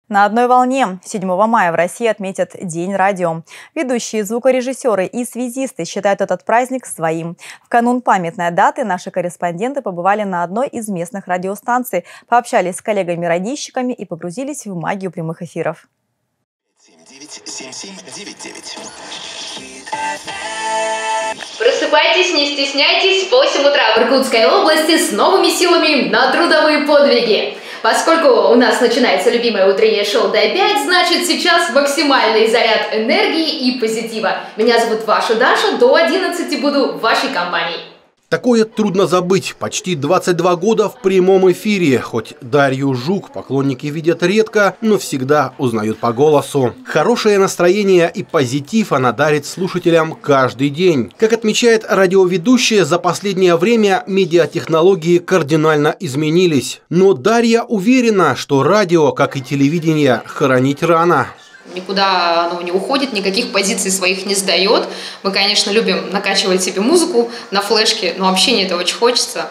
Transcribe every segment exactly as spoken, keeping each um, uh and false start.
На одной волне седьмого мая в России отметят День радио. Ведущие, звукорежиссеры и связисты считают этот праздник своим. В канун памятной даты наши корреспонденты побывали на одной из местных радиостанций, пообщались с коллегами-радищиками и погрузились в магию прямых эфиров. Просыпайтесь, не стесняйтесь, в восемь утра в Иркутской области с новыми силами на трудовые подвиги. Поскольку у нас начинается любимое утреннее шоу «Дай пять», значит сейчас максимальный заряд энергии и позитива. Меня зовут Ваша Даша, до одиннадцати буду в вашей компании. Такое трудно забыть. Почти двадцать два года в прямом эфире. Хоть Дарью Жук поклонники видят редко, но всегда узнают по голосу. Хорошее настроение и позитив она дарит слушателям каждый день. Как отмечает радиоведущая, за последнее время медиатехнологии кардинально изменились. Но Дарья уверена, что радио, как и телевидение, хоронить рано. Никуда оно не уходит, никаких позиций своих не сдает. Мы, конечно, любим накачивать себе музыку на флешке, но общение это очень хочется.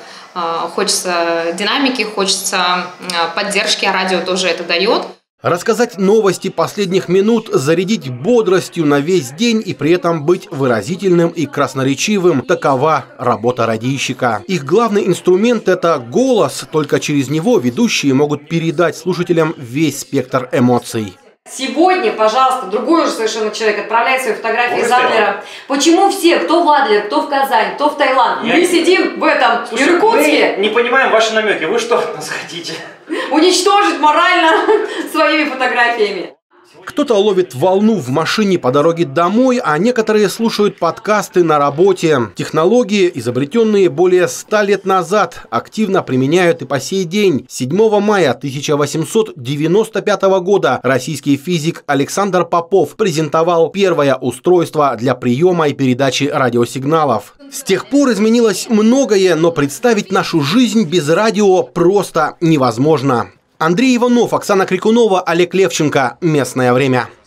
Хочется динамики, хочется поддержки, а радио тоже это дает. Рассказать новости последних минут, зарядить бодростью на весь день и при этом быть выразительным и красноречивым – такова работа радийщика. Их главный инструмент – это голос, только через него ведущие могут передать слушателям весь спектр эмоций. Сегодня, пожалуйста, другой уже совершенно человек отправляет свои фотографии из Адлера. Почему все, кто в Адлер, кто в Казань, кто в Таиланд, Я... мы сидим в этом Слушай, Иркутске? Мы не понимаем ваши намеки. Вы что от нас хотите? Уничтожить морально своими фотографиями. Кто-то ловит волну в машине по дороге домой, а некоторые слушают подкасты на работе. Технологии, изобретенные более ста лет назад, активно применяют и по сей день. седьмого мая тысяча восемьсот девяносто пятого года российский физик Александр Попов презентовал первое устройство для приема и передачи радиосигналов. С тех пор изменилось многое, но представить нашу жизнь без радио просто невозможно. Андрей Иванов, Оксана Крикунова, Олег Левченко. Местное время.